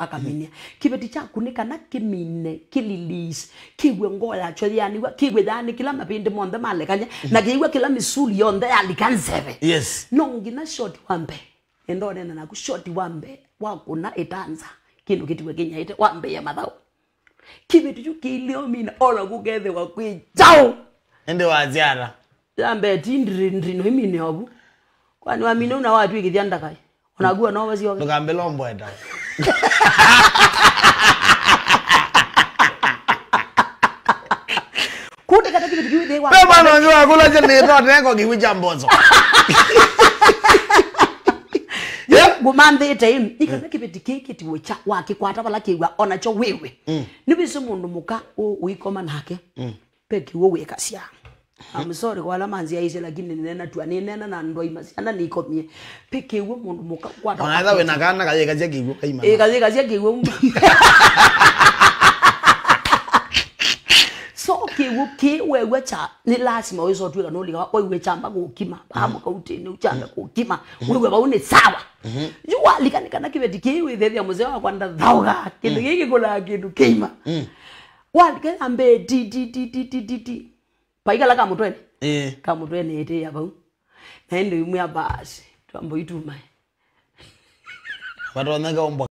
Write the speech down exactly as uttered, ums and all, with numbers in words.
akaminia kibeti cha kunika na kimine kililis kiwe ngola cho yani wa kiwe dani kila mapinde monde male kanya na kiwe kila misuli yonde alikanzebe yes nongi na short wambe endo nena na ku short wambe wakuna etanza kinu kitiwe Kenya ite wambe ya madhao kibeti chu kilio mina ola kugethe wa kwijao ende waziara ambe tindri ndrino imine obu kwani wamine una watu ikithianda kai unagua no basi yoga tukambe lombo enda kude kata kitu kiwe dewa beba no njoo akula je ni to neko kiwija mbozo gumande time ikana kibeti keke tiwo cha wake kwata bala kiwa ona cho wewe nibiso mundu muka uikoma nake peki wo weka sia I'm sorry kwa la manzi yaise lakini nena tu nena na ndo imasiana nikomie peke wo mundu muka kwata ona we nakana kaje kaje kiwo kaima eh kaje kaje kiwo so kiwo ki wewe cha ni lazima wewe sotu kana ulika wewe chamba kukima hamu ka utene uchamba kukima wewe baune sawa jua likanikana kibeti kiwe thethia muzee wa kwanda thauga kindu giki kula kindu kima walike ambe di di di di di di paikala kama mutwene eh kama mutwene ete yaba na ndio imwe basi twambo ituma watu wananga